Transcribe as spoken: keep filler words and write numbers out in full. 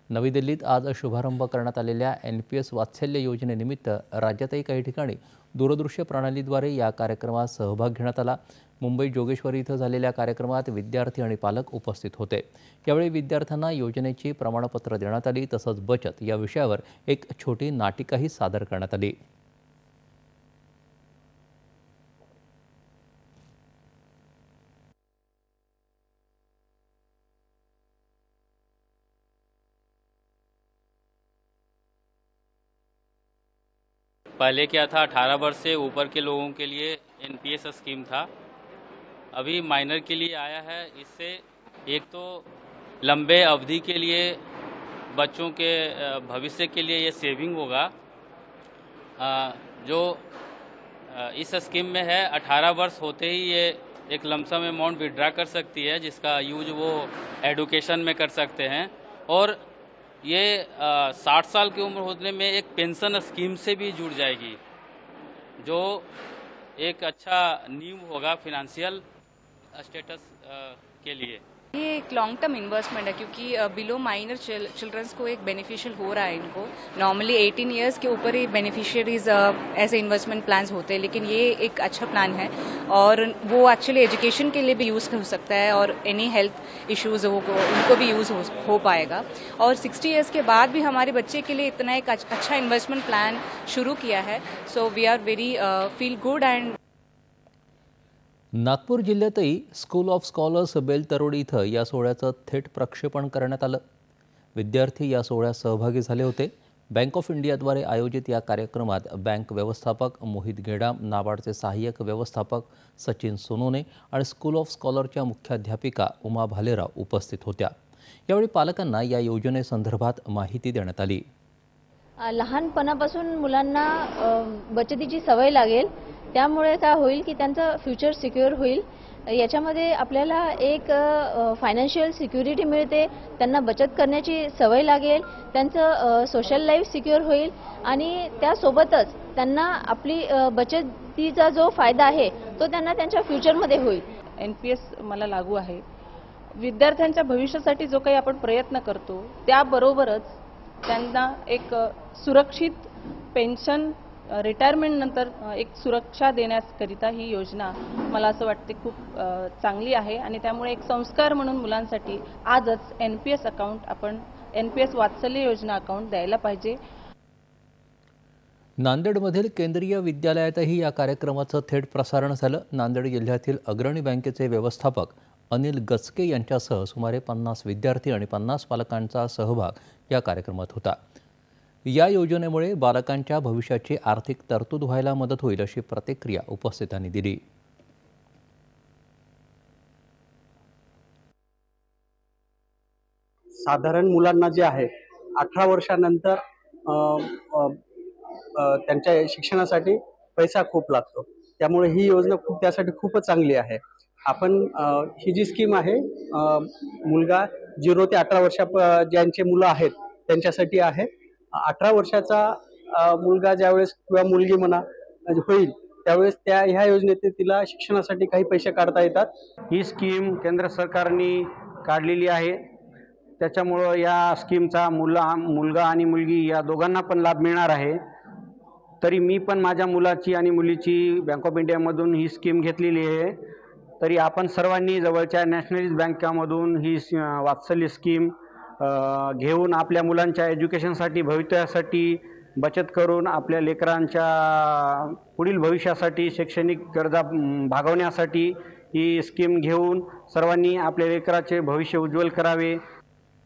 नवी दिल्लीत आज शुभारंभ करण्यात आलेल्या एन पी एस वात्सल्य योजनेनिमित्त राज्यातही काही ठिकाणी दूरदृश्य प्रणालीद्वारे या कार्यक्रमात सहभाग घेण्यात आला। मुंबई जोगेश्वरी इथं झालेल्या कार्यक्रमात विद्यार्थी आणि पालक उपस्थित होते। यावेळी विद्यार्थ्यांना योजनेची प्रमाणपत्र देण्यात आली, तसंच बचत या विषयावर एक छोटी नाटिकाही सादर करण्यात आली। पहले क्या था, अठारह वर्ष से ऊपर के लोगों के लिए एन पी एस स्कीम था। अभी माइनर के लिए आया है। इससे एक तो लंबे अवधि के लिए बच्चों के भविष्य के लिए ये सेविंग होगा। जो इस स्कीम में है, अठारह वर्ष होते ही ये एक लमसम अमाउंट विड्रा कर सकती है, जिसका यूज वो एडुकेशन में कर सकते हैं। और ये साठ साल की उम्र होने में एक पेंशन स्कीम से भी जुड़ जाएगी, जो एक अच्छा नींव होगा फिनेंशियल स्टेटस के लिए। ये एक लॉन्ग टर्म इन्वेस्टमेंट है, क्योंकि बिलो माइनर चिल्ड्रंस को एक बेनिफिशियल हो रहा है। इनको नॉर्मली अठारह इयर्स के ऊपर ही बेनिफिशियरीज ऐसे इन्वेस्टमेंट प्लान्स होते हैं, लेकिन ये एक अच्छा प्लान है और वो एक्चुअली एजुकेशन के लिए भी यूज़ हो सकता है और एनी हेल्थ इश्यूज हो उनको भी यूज़ हो, हो पाएगा। और साठ इयर्स के बाद भी हमारे बच्चे के लिए इतना एक अच्छा इन्वेस्टमेंट प्लान शुरू किया है। So we are very feel good. And Nagpur जिल्ह्यातही स्कूल ऑफ स्कॉलर्स बेलतरोडी इथं या सोहळ्याचं थेट प्रक्षेपण करण्यात आलं। विद्यार्थी या सोहळ्यात सहभागी झाले होते। बँक ऑफ इंडियाद्वारे आयोजित या कार्यक्रमात बँक व्यवस्थापक मोहित गेडाम, नाबार्डचे सहाय्यक व्यवस्थापक सचिन सोनोने आणि स्कूल ऑफ स्कॉलरच्या मुख्याध्यापिका उमा भालेराव उपस्थित होत्या। यावेळी पालकांना या योजनेसंदर्भात माहिती देण्यात आली। लहानपणापासून मुलांना बचतीची सवय लागेल, त्यामुळे काय होईल की त्यांचं फ्युचर सिक्युअर होईल। याच्यामध्ये आपल्याला एक फायनान्शियल सिक्युरिटी मिळते, त्यांना बचत करण्याची सवय लागेल, त्यांचं सोशल लाईफ सिक्युअर होईल आणि त्यासोबतच त्यांना आपली बचतीचा जो फायदा आहे तो त्यांना त्यांच्या फ्युचरमध्ये होईल। एन पी एस मला लागू आहे। विद्यार्थ्यांच्या भविष्यासाठी जो काही आपण प्रयत्न करतो त्याबरोबरच त्यांना एक सुरक्षित पेन्शन रिटायरमेंट नंतर एक सुरक्षा देण्याकरिता ही योजना मला असं वाटते खूप चांगली आहे आणि त्यामुळे एक संस्कार म्हणून मुलांसाठी आजच एन पी एस अकाउंट आपण एन पी एस वात्सल्य योजना अकाउंट द्यायला पाहिजे। नांदेडमधील केंद्रीय विद्यालयातही या कार्यक्रमाचं थेट प्रसारण झालं। नांदेड जिल्ह्यातील अग्रणी बँकेचे व्यवस्थापक अनिल गचके यांच्यासह सुमारे पन्नास विद्यार्थी आणि पन्नास पालकांचा सहभाग या कार्यक्रमात होता। या योजनेमुळे बालकांच्या भविष्याची आर्थिक तरतूद व्हायला मदत होईल अशी प्रतिक्रिया उपस्थितांनी दिली। साधारण मुलांना जे आहे अठरा वर्षानंतर त्यांच्या शिक्षणासाठी पैसा खूप लागतो, त्यामुळे ही योजना खूप त्यासाठी खूपच चांगली आहे। आपण ही जी स्कीम आहे मुलगा झिरो ते अठरा वर्षा ज्यांचे मुलं आहेत त्यांच्यासाठी आहे। अठरा वर्षाचा मुलगा ज्यावेळेस किंवा मुलगी म्हणा होईल त्यावेळेस त्या ह्या योजनेत तिला शिक्षणासाठी काही पैसे काढता येतात। ही स्कीम केंद्र सरकारने काढलेली आहे, त्याच्यामुळं या स्कीमचा मुला मुलगा आणि मुलगी या दोघांना पण लाभ मिळणार आहे। तरी मी पण माझ्या मुलाची आणि मुलीची बँक ऑफ इंडियामधून ही स्कीम घेतलेली आहे। तरी आपण सर्वांनी जवळच्या नॅशनलाइज बँकामधून ही वात्सल्य स्कीम घेऊन आपल्या मुलांच्या एज्युकेशनसाठी भवितव्यासाठी बचत करून आपल्या लेकरांच्या पुढील भविष्यासाठी शैक्षणिक गरजा भागवण्यासाठी ही स्कीम घेऊन सर्वांनी आपल्या लेकराचे भविष्य उज्ज्वल करावे।